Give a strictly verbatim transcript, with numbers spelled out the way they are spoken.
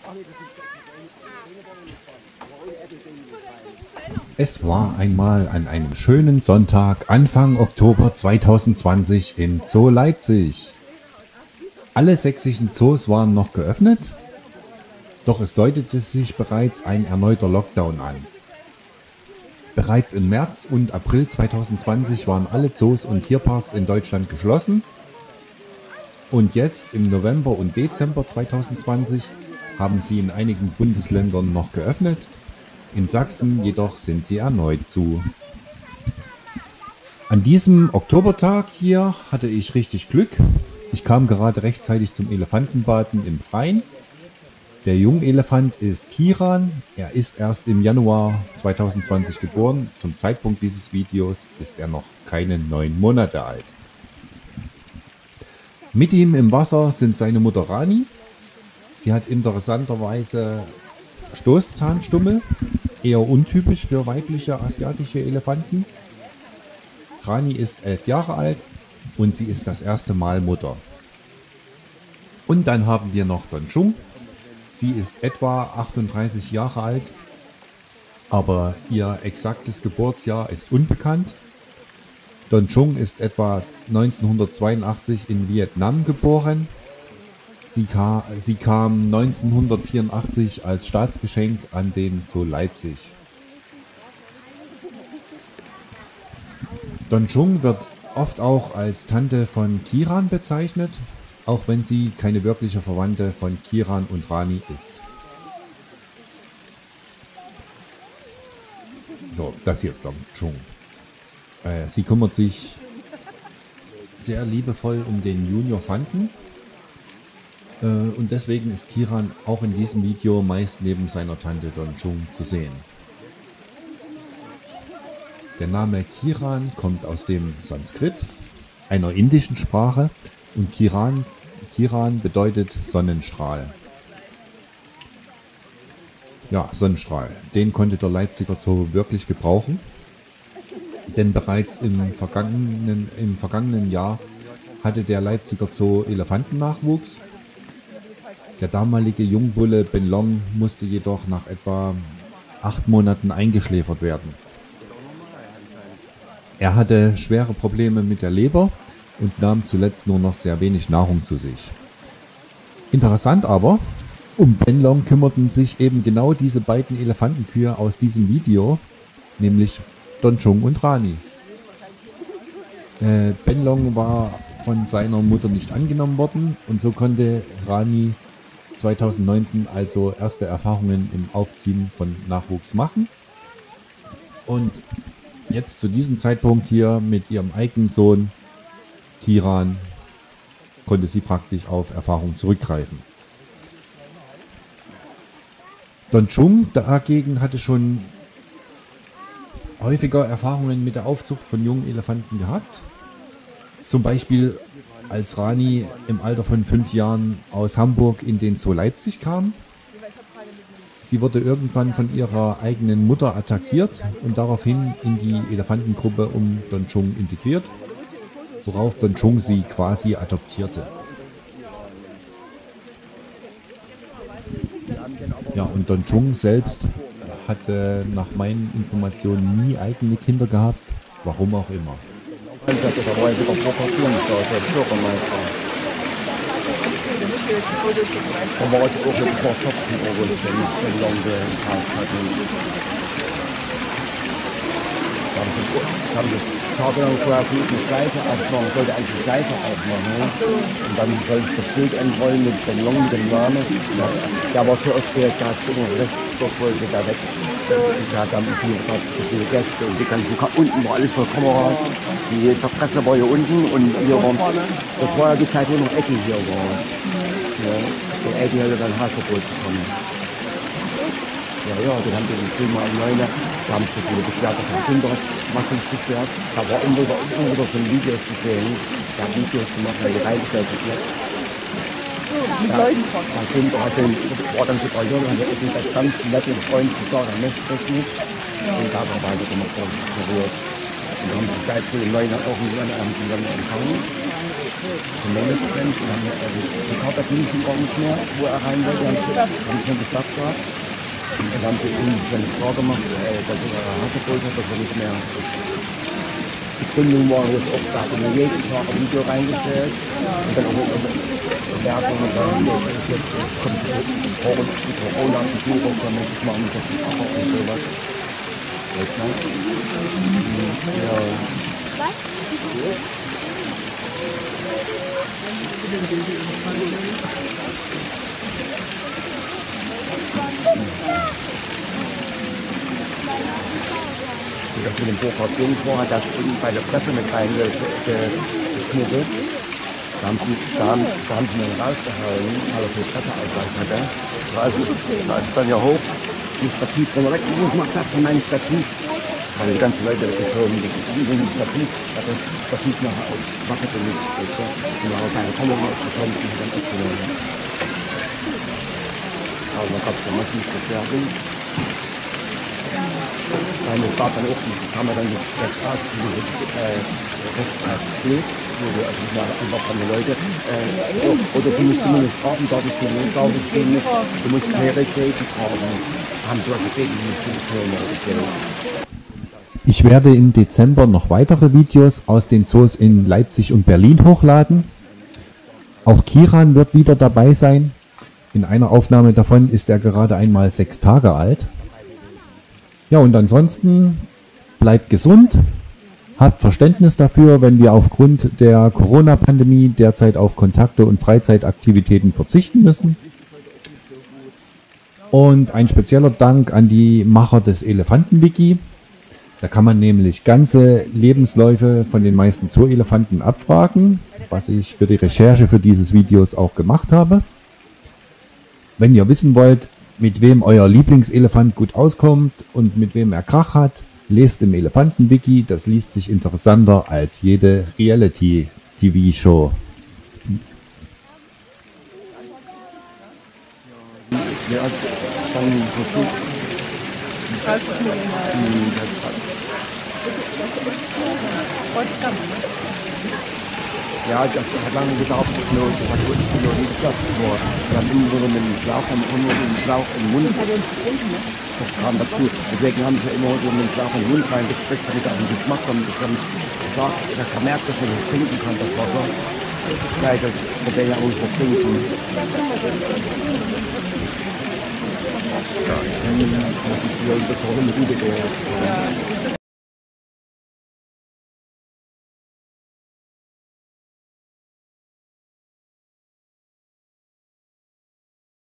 Es war einmal an einem schönen Sonntag Anfang Oktober zweitausendzwanzig im Zoo Leipzig. Alle sächsischen Zoos waren noch geöffnet, doch es deutete sich bereits ein erneuter Lockdown an. Bereits im März und April zweitausendzwanzig waren alle Zoos und Tierparks in Deutschland geschlossen und jetzt im November und Dezember zweitausendzwanzig haben sie in einigen Bundesländern noch geöffnet. In Sachsen jedoch sind sie erneut zu. An diesem Oktobertag hier hatte ich richtig Glück. Ich kam gerade rechtzeitig zum Elefantenbaden im Freien. Der Jungelefant ist Kiran. Er ist erst im Januar zweitausendzwanzig geboren. Zum Zeitpunkt dieses Videos ist er noch keine neun Monate alt. Mit ihm im Wasser sind seine Mutter Rani. Sie hat interessanterweise Stoßzahnstummel, eher untypisch für weibliche asiatische Elefanten. Rani ist elf Jahre alt und sie ist das erste Mal Mutter. Und dann haben wir noch Donchung. Sie ist etwa achtunddreißig Jahre alt, aber ihr exaktes Geburtsjahr ist unbekannt. Donchung ist etwa neunzehnhundertzweiundachtzig in Vietnam geboren. Sie kam, sie kam neunzehnhundertvierundachtzig als Staatsgeschenk an den Zoo Leipzig. Donchung wird oft auch als Tante von Kiran bezeichnet, auch wenn sie keine wirkliche Verwandte von Kiran und Rani ist. So, das hier ist Donchung. Äh, sie kümmert sich sehr liebevoll um den Junior Fanten. Und deswegen ist Kiran auch in diesem Video meist neben seiner Tante Donchung zu sehen. Der Name Kiran kommt aus dem Sanskrit, einer indischen Sprache, und Kiran, Kiran bedeutet Sonnenstrahl. Ja, Sonnenstrahl, den konnte der Leipziger Zoo wirklich gebrauchen, denn bereits im vergangenen, im vergangenen Jahr hatte der Leipziger Zoo Elefantennachwuchs. Der damalige Jungbulle Ben Long musste jedoch nach etwa acht Monaten eingeschläfert werden. Er hatte schwere Probleme mit der Leber und nahm zuletzt nur noch sehr wenig Nahrung zu sich. Interessant aber, um Ben Long kümmerten sich eben genau diese beiden Elefantenkühe aus diesem Video, nämlich Donchung und Rani. Äh, Ben Long war von seiner Mutter nicht angenommen worden und so konnte Rani zweitausendneunzehn also erste Erfahrungen im Aufziehen von Nachwuchs machen. Und jetzt zu diesem Zeitpunkt hier mit ihrem eigenen Sohn Kiran konnte sie praktisch auf Erfahrung zurückgreifen. Donchung dagegen hatte schon häufiger Erfahrungen mit der Aufzucht von jungen Elefanten gehabt. Zum Beispiel als Rani im Alter von fünf Jahren aus Hamburg in den Zoo Leipzig kam. Sie wurde irgendwann von ihrer eigenen Mutter attackiert und daraufhin in die Elefantengruppe um Donchung integriert, worauf Donchung sie quasi adoptierte. Ja, und Donchung selbst hatte nach meinen Informationen nie eigene Kinder gehabt, warum auch immer. Das war jetzt auch Proportionssteuer, der Bürgermeister. Da war jetzt auch ein paar Topfen, wo das ja nicht so lange gekauft hatten. Da haben sie tagelang vorher gut eine Seite aufmachen, sollte eigentlich die Seite aufmachen. Und dann soll ich das Bild entrollen mit dem Long, mit dem Namen. Der war so ausgewählt, der hat immer rechts, dort wollte der weg. Der hat dann viele, viele Gäste und die ganzen, unten war alles voll Kameras. Die Presse war hier unten und hier war, das war ja die Zeit, wo noch Ecki hier war. Ja, der Ecki hatte dann Hasebrot bekommen. Ja, ja, dann haben die den Film mal alleine, da haben sie viele beschwert, dass der Kinder massiv beschwert. Da war immer wieder, immer wieder so ein Videos gesehen, der hat Videos gemacht, weil die reingestellt hat. Mit Leuten von. Der Kinder hat den, war dann sogar jung, hat er das ganz nette Freund gesagt, er möchte das nicht. Und da war weiter gemacht, das ist berührt. Und haben sie gleich für den neuen auch irgendwann haben sie dann empfangen. Management. Und haben, also, die Karte ging schon gar nicht mehr, wo er rein wollte. Haben sie haben schon gesagt gehabt. Und dann haben sie ihm eine Frage gemacht, äh, dass er Hassebol hat, dass er nicht mehr. Die Gründung war jetzt auch, da hat er mir jeden Tag ein Video reingestellt. Und dann auch immer Werbung und dann ist jetzt kommt die Corona, die Führung, dann muss ich machen, das ist auch und sowas. Weißt du? Ja. Das mit dem Burkhard Jung vorher, das bei der Presse mit reingeknubbelt. Da haben sie, da haben, da haben sie ihn rausgehauen, weil er viel Presseausweis hatte. Da ist, da ist dann ja hoch, die Stativ, wo man weg, wo macht das von meinem Stativ? Weil die ganzen Leute gekommen, die sind Stativ, das ist Stativ nach Wasser genutzt, weißt du? Und da hat keine Kamera rausgekommen, die sind dann abgenommen. Aber da gab es dann massiv Verstärkung. Nein, das war dann auch nicht, das haben wir dann das Restrat, das Restrat steht, wo wir also mal einfach von den Leuten, äh, oder du musst zumindest fragen, darf ich den nicht, darf ich den nicht, du musst mehr Requisiten fragen, haben du also gegen die Filme. Ich werde im Dezember noch weitere Videos aus den Zoos in Leipzig und Berlin hochladen. Auch Kiran wird wieder dabei sein. In einer Aufnahme davon ist er gerade einmal sechs Tage alt. Ja, und ansonsten bleibt gesund, habt Verständnis dafür, wenn wir aufgrund der Corona-Pandemie derzeit auf Kontakte und Freizeitaktivitäten verzichten müssen. Und ein spezieller Dank an die Macher des Elefanten-Wiki. Da kann man nämlich ganze Lebensläufe von den meisten Zoo-Elefanten abfragen, was ich für die Recherche für dieses Videos auch gemacht habe. Wenn ihr wissen wollt, mit wem euer Lieblingselefant gut auskommt und mit wem er Krach hat, lest im Elefanten-Wiki, das liest sich interessanter als jede Reality-T V-Show. Ja, dann ja, das hat lange gedauert, das nur, das hat nur nie geklappt. Wir haben immer nur mit dem Schlauch, haben immer nur mit dem Schlauch im Mund. Das kam dazu. Deswegen haben sie immer so mit dem Schlauch im Mund reingespritzt, damit er den Geschmack kommt. Das haben gesagt, dass er merkt, dass er das trinken kann, das Wasser. Gleich, das wird er ja auch nicht trinken. Ja, das ist ja eine gute Idee.